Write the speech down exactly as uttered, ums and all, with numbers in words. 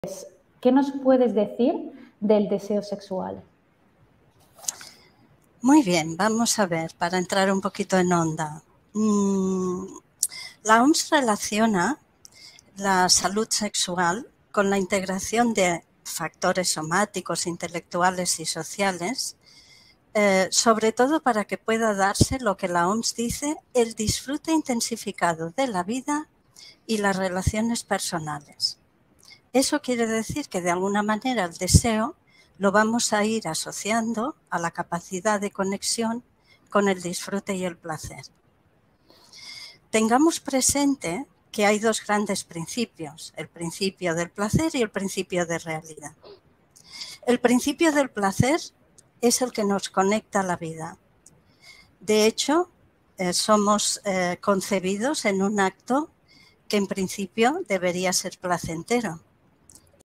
¿Qué nos puedes decir del deseo sexual? Muy bien, vamos a ver, para entrar un poquito en onda. Mm, la O M S relaciona la salud sexual con la integración de factores somáticos, intelectuales y sociales, eh, sobre todo para que pueda darse lo que la O M S dice, el disfrute intensificado de la vida y las relaciones personales. Eso quiere decir que de alguna manera el deseo lo vamos a ir asociando a la capacidad de conexión con el disfrute y el placer. Tengamos presente que hay dos grandes principios, el principio del placer y el principio de realidad. El principio del placer es el que nos conecta a la vida. De hecho, eh, somos eh, concebidos en un acto que en principio debería ser placentero.